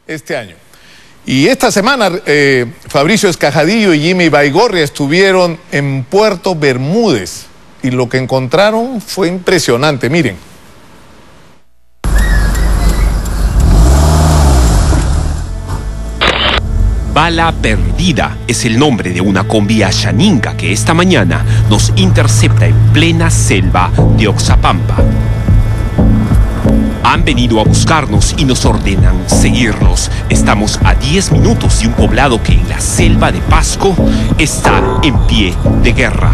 este año. Y esta semana Fabricio Escajadillo y Jimmy Baigorria estuvieron en Puerto Bermúdez y lo que encontraron fue impresionante, miren. Bala Perdida es el nombre de una combi Ashaninka que esta mañana nos intercepta en plena selva de Oxapampa. Han venido a buscarnos y nos ordenan seguirlos. Estamos a 10 minutos de un poblado que en la selva de Pasco está en pie de guerra.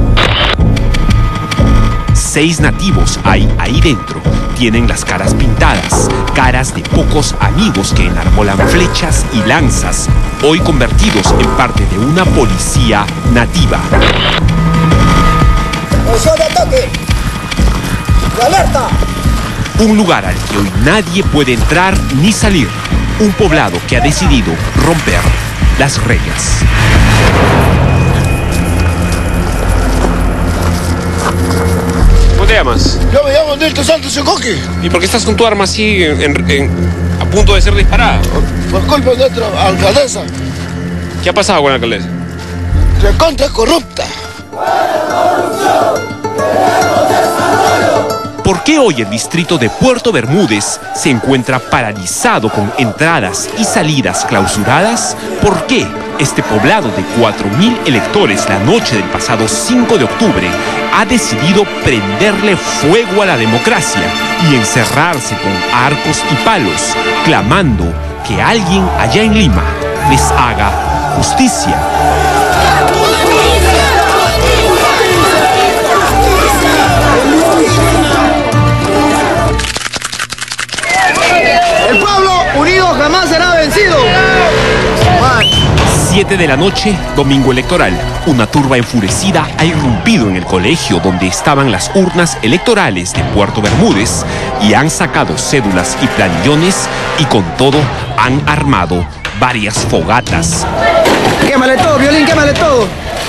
6 nativos hay ahí dentro. Tienen las caras pintadas, caras de pocos amigos que enarbolan flechas y lanzas, hoy convertidos en parte de una policía nativa. ¡Posición de ataque! ¡Alerta! Un lugar al que hoy nadie puede entrar ni salir. Un poblado que ha decidido romper las reglas. ¿Cómo te llamas? Yo me llamo Nilton Santos Secoqui. ¿Y por qué estás con tu arma así a punto de ser disparada? Por culpa de nuestra alcaldesa. ¿Qué ha pasado con la alcaldesa? La contra corrupta. ¿Por qué hoy el distrito de Puerto Bermúdez se encuentra paralizado con entradas y salidas clausuradas? ¿Por qué este poblado de 4.000 electores la noche del pasado 5 de octubre ha decidido prenderle fuego a la democracia y encerrarse con arcos y palos, clamando que alguien allá en Lima les haga justicia? El pueblo unido jamás será vencido. 7 de la noche, domingo electoral. Una turba enfurecida ha irrumpido en el colegio donde estaban las urnas electorales de Puerto Bermúdez y han sacado cédulas y planillones y con todo han armado varias fogatas. Quémale todo, Violín, quémale todo.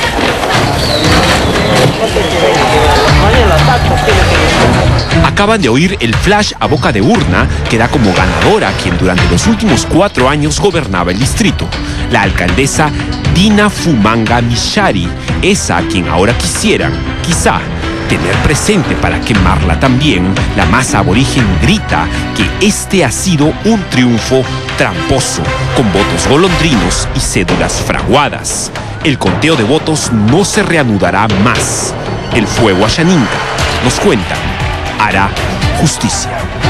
Acaban de oír el flash a boca de urna que da como ganadora a quien durante los últimos 4 años gobernaba el distrito, la alcaldesa Dina Fumanga Mishari, esa a quien ahora quisieran, quizá, tener presente para quemarla también. La masa aborigen grita que este ha sido un triunfo tramposo, con votos golondrinos y cédulas fraguadas. El conteo de votos no se reanudará más. El fuego Ashaninka, nos cuentan, hará justicia.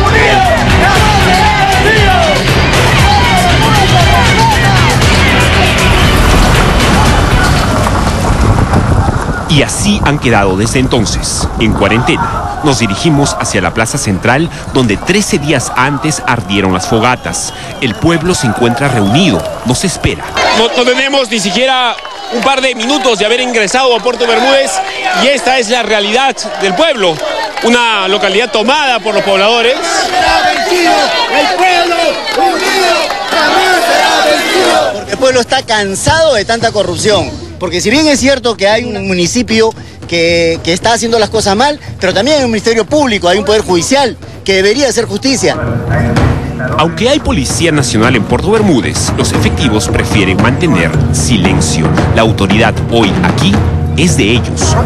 Y así han quedado desde entonces, en cuarentena. Nos dirigimos hacia la plaza central, donde 13 días antes ardieron las fogatas. El pueblo se encuentra reunido, nos espera. No tenemos ni siquiera un par de minutos de haber ingresado a Puerto Bermúdez y esta es la realidad del pueblo. Una localidad tomada por los pobladores. El pueblo unido jamás será vencido. Porque el pueblo está cansado de tanta corrupción. Porque si bien es cierto que hay un municipio que está haciendo las cosas mal, pero también hay un ministerio público, hay un poder judicial que debería hacer justicia. Aunque hay Policía Nacional en Puerto Bermúdez, los efectivos prefieren mantener silencio. La autoridad hoy aquí es de ellos.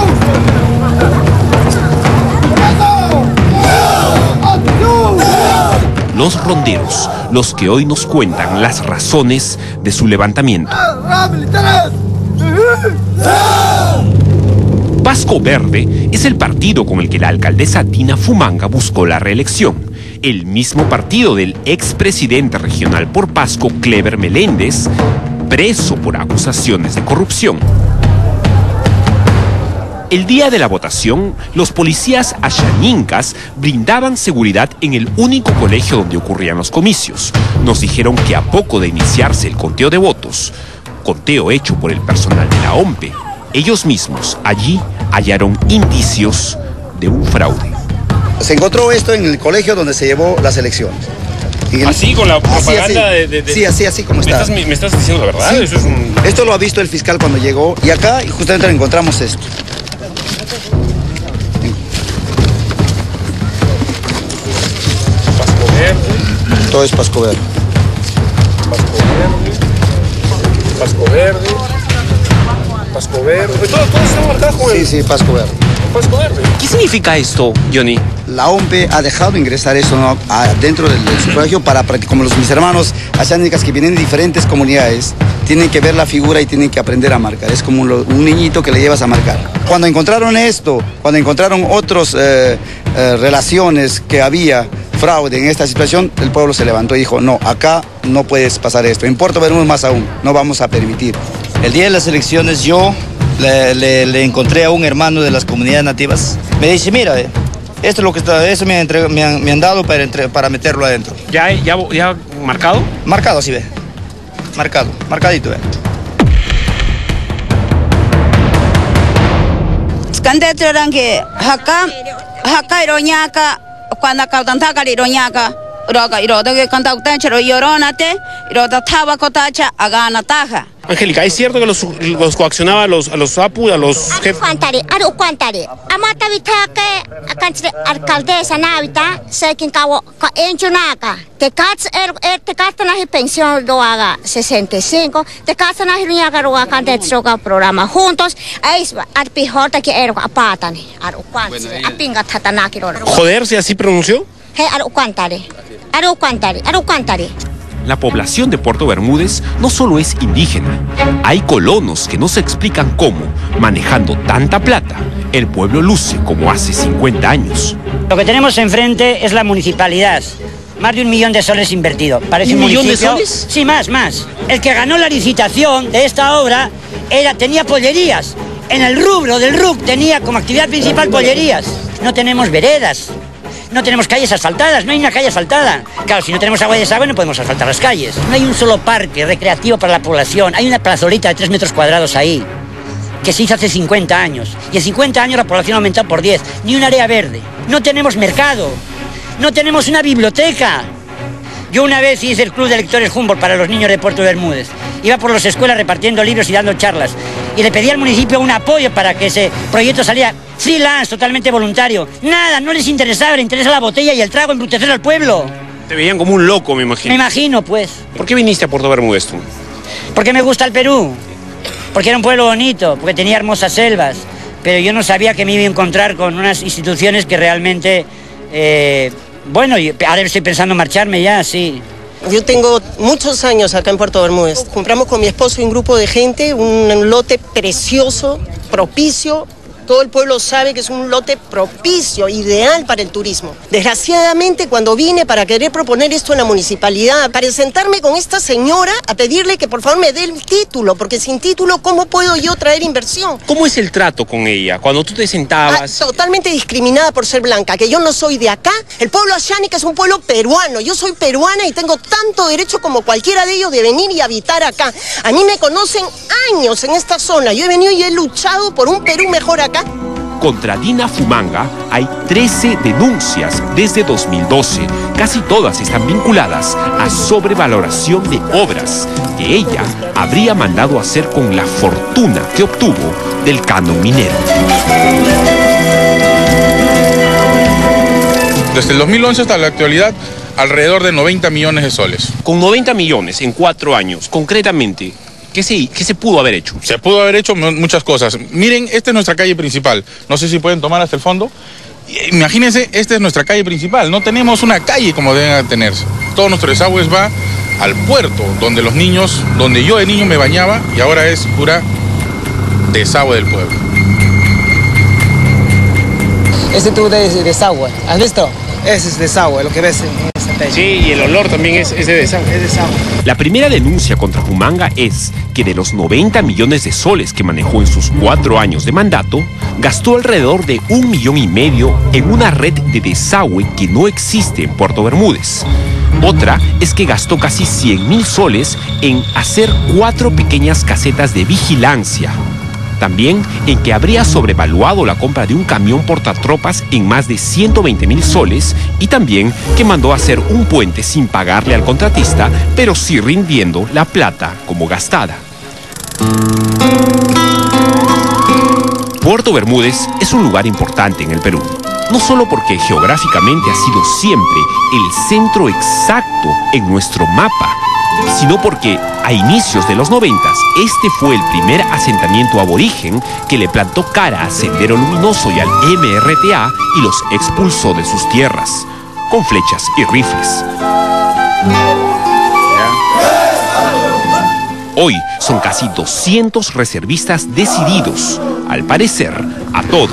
Los ronderos, los que hoy nos cuentan las razones de su levantamiento. Pasco Verde es el partido con el que la alcaldesa Dina Fumanga buscó la reelección. El mismo partido del expresidente regional por Pasco, Cleber Meléndez, preso por acusaciones de corrupción. El día de la votación, los policías ashaninkas brindaban seguridad en el único colegio donde ocurrían los comicios. Nos dijeron que a poco de iniciarse el conteo de votos, conteo hecho por el personal de la OMPE, ellos mismos allí hallaron indicios de un fraude. Se encontró esto en el colegio donde se llevó las elecciones. Así, con la propaganda Sí, así como está. ¿Me estás diciendo la verdad? Sí. Eso es un... Esto lo ha visto el fiscal cuando llegó y acá justamente encontramos esto. Pasco Verde. Todo es Pasco Verde. Pasco Verde. Pasco Verde. Todos están marcados con Sí, Pasco Verde. Pasco Verde. ¿Qué significa esto, Johnny? La OMPE ha dejado ingresar eso, ¿no?, dentro del sufragio para que, como mis hermanos achánicas que vienen de diferentes comunidades, tienen que ver la figura y tienen que aprender a marcar. Es como un niñito que le llevas a marcar. Cuando encontraron esto, cuando encontraron otras relaciones que había fraude en esta situación, el pueblo se levantó y dijo, no, acá no puedes pasar esto. En Puerto Bermúdez más aún, no vamos a permitir. El día de las elecciones yo le encontré a un hermano de las comunidades nativas. Me dice, mira, esto es lo que está, eso me han dado para meterlo adentro. ¿Ya marcado? Marcado, sí ve. Marcadito, ve. Angélica, ¿es cierto que los coaccionaba a los APU, a los jefes? Alcaldesa Navita, Sekin Kawo, Enchunaca, te castan la pensión lo haga 65, te castan la riñaca lo haga candidato programa juntos, es al pijota que era apatan, al cuantare, a pinga tatanaki. ¿Joderse así pronunció? Al cuantare. La población de Puerto Bermúdez no solo es indígena, hay colonos que no se explican cómo, manejando tanta plata, el pueblo luce como hace 50 años. Lo que tenemos enfrente es la municipalidad. Más de 1 millón de soles invertido. Parece ¿1 millón de municipio... soles? Sí, más. El que ganó la licitación de esta obra tenía pollerías. En el rubro del RUC tenía como actividad principal pollerías. No tenemos veredas. No tenemos calles asfaltadas, no hay una calle asfaltada. Claro, si no tenemos agua y desagüe no podemos asfaltar las calles. No hay un solo parque recreativo para la población. Hay una plazolita de 3 metros cuadrados ahí, que se hizo hace 50 años. Y en 50 años la población ha aumentado por 10. Ni un área verde. No tenemos mercado. No tenemos una biblioteca. Yo una vez hice el club de lectores Humboldt para los niños de Puerto Bermúdez. Iba por las escuelas repartiendo libros y dando charlas. Y le pedí al municipio un apoyo para que ese proyecto saliera freelance, totalmente voluntario. Nada, no les interesaba, les interesa la botella y el trago, embrutecer al pueblo. Te veían como un loco, me imagino. Me imagino, pues. ¿Por qué viniste a Puerto Bermúdez tú? Porque me gusta el Perú. Porque era un pueblo bonito, porque tenía hermosas selvas. Pero yo no sabía que me iba a encontrar con unas instituciones que realmente... bueno, ahora estoy pensando en marcharme ya, sí. Yo tengo muchos años acá en Puerto Bermúdez. Compramos con mi esposo y un grupo de gente un lote precioso, propicio. Todo el pueblo sabe que es un lote propicio, ideal para el turismo. Desgraciadamente, cuando vine para querer proponer esto en la municipalidad, para sentarme con esta señora a pedirle que por favor me dé el título, porque sin título, ¿cómo puedo yo traer inversión? ¿Cómo es el trato con ella? Cuando tú te sentabas... Totalmente discriminada por ser blanca, que yo no soy de acá. El pueblo achánica es un pueblo peruano. Yo soy peruana y tengo tanto derecho como cualquiera de ellos de venir y habitar acá. A mí me conocen años en esta zona. Yo he venido y he luchado por un Perú mejor acá. Contra Dina Fumanga hay 13 denuncias desde 2012. Casi todas están vinculadas a sobrevaloración de obras que ella habría mandado hacer con la fortuna que obtuvo del canon minero. Desde el 2011 hasta la actualidad, alrededor de 90 millones de soles. Con 90 millones en 4 años, concretamente... ¿Qué se pudo haber hecho? Se pudo haber hecho muchas cosas. Miren, esta es nuestra calle principal. No sé si pueden tomar hasta el fondo. Imagínense, esta es nuestra calle principal. No tenemos una calle como deben tenerse. Todo nuestro desagüe va al puerto, donde los niños, donde yo de niño me bañaba, y ahora es pura desagüe del pueblo. Este tubo de desagüe, ¿has visto? Ese es desagüe, lo que ves en esa peli. Sí, y el olor también es de desagüe. Es desagüe. La primera denuncia contra Fumanga es que de los 90 millones de soles que manejó en sus 4 años de mandato, gastó alrededor de 1,5 millones en una red de desagüe que no existe en Puerto Bermúdez. Otra es que gastó casi 100.000 soles en hacer 4 pequeñas casetas de vigilancia. También en que habría sobrevaluado la compra de un camión portatropas en más de 120.000 soles y también que mandó hacer un puente sin pagarle al contratista, pero sí rindiendo la plata como gastada. Puerto Bermúdez es un lugar importante en el Perú, no solo porque geográficamente ha sido siempre el centro exacto en nuestro mapa, sino porque A inicios de los 90, este fue el primer asentamiento aborigen que le plantó cara a Sendero Luminoso y al MRTA y los expulsó de sus tierras, con flechas y rifles. Hoy son casi 200 reservistas decididos, al parecer, a todo.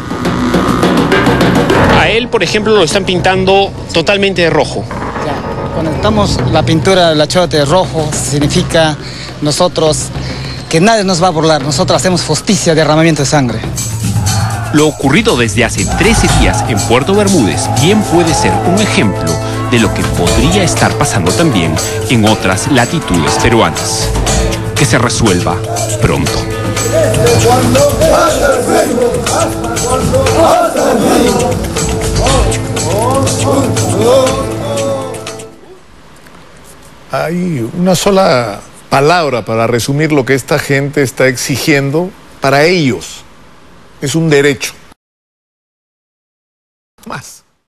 A él, por ejemplo, lo están pintando totalmente de rojo. Cuando estamos la pintura del achote de rojo, significa nosotros que nadie nos va a burlar. Nosotros hacemos justicia, derramamiento de sangre. Lo ocurrido desde hace 13 días en Puerto Bermúdez bien puede ser un ejemplo de lo que podría estar pasando también en otras latitudes peruanas. Que se resuelva pronto. Hay una sola palabra para resumir lo que esta gente está exigiendo para ellos. Es un derecho.